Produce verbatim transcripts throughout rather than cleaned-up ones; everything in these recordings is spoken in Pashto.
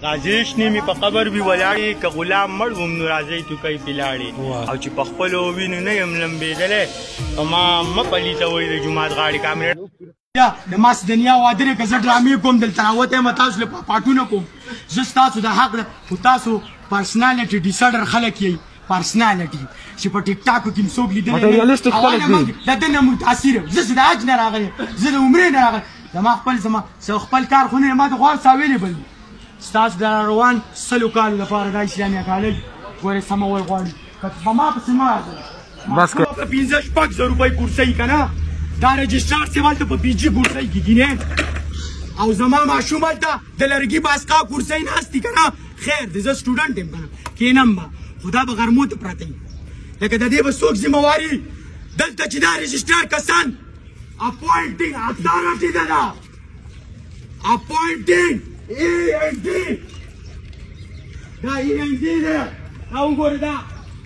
راځئ شنې مې په قبر وي ولاړې که غلام مړ وم نو راځئ توکۍ پې لاړې او چې په خپلو وینو نه یم لمبېدلی ما مه پلیتوئ د جومات غاړې کامرې د ماس دنیا واده دی که زه ډرامې کوم دلته راوتی یم تاسو له پاټونه کوم زه ستاسو د حق خو تاسو پرسنالټي ډیسارډر خلک یئ پرسنالټي چې په ټیک ټاکو کې م څوک لیدلی د ده نه متاثر یم زه چې د حج نه راغلی زه د عمرې نه راغلی زما خپل زما خپل کار خو نه ما د غواړ ساویلیبل دی ستاسو د روان سلو کالو لپاره دا اسلامي کالج ګورې سمول غواړي که په ما پسې مه راځئ په پنځه شپږ زره روپۍ کورسۍ که نه دا رجسټرار صاحب هلته په پي جي کورسۍ کې کینې او زما ماشوم هلته د لرګي باسقا کورسۍ ناست دي که نه خیر دی زه سټوډنټ یم که نه کینم به خو دا به غرمو ته پراته وي لکه د دې به څوک ذمهواري دلته چې دا رجسټرار کسان اپوینټینګ اتھارټي ده دا اپوینټینګ ای این ډي دا ای این ډي ده دا وګوره دا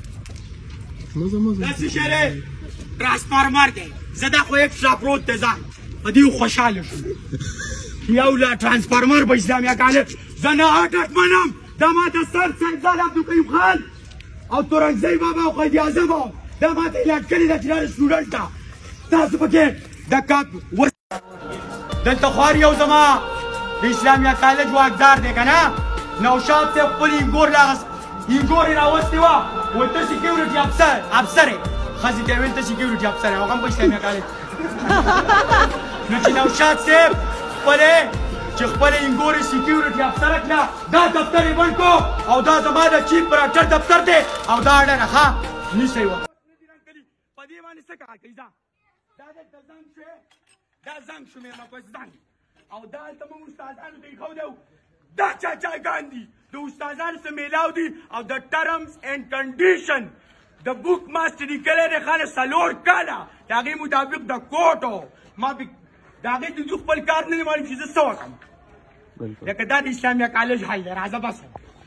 دا څه شی دی ټرانسفارمر دی زه دا خو ایکسټرا پروت دی ځان په دې خوشحاله شوم یو له ټرانسفارمر په اسلامیه کالج زه نه ډاډمنم دا ما ته سر سیدزاد عبدالقیوم خان او تورنګزی بابا او قید اعظم دا ما ته اعلان کړې ده چې دا سټوډنټ ده تاسو پکې د کاپ دلته خوار یو زما د اسلامیه کالج واکدار دی که نه نوشاد صاحب خپل اینګور راغست اینګور یې راوستې وه وایي ته سیکیورټي افسر افسر یې ښځې ته یې ویل ته سیکیورټي افسر یې هغه هم په اسلامیه کالج نو چې نوشاد صاحب خپلې چې خپل اینګور یې سیکیورټي افسره کړه دا دفتر یې بند کړو او دا زما د چیف پراکټر دفتر دی او دا اډره ښه نیسئ وه په دې باندې څه کار کوي دا دلته زنګ شوې دا زنګ شو مېرمه کوس زنګ او دا هلته موږ استادانو ته ایښودی دا چاچاګان دي د استادانو څه میلاو دي او د ټرمز اینډ کنډیشن د بک ما لیکلی دی خاله څلور کاله د هغې مطابق د کوټ ما د هغې د دوی خپل کار نه دی معلوم چې زه څه وکړم لکه دا د اسلامیه کالج حل دی راځه بس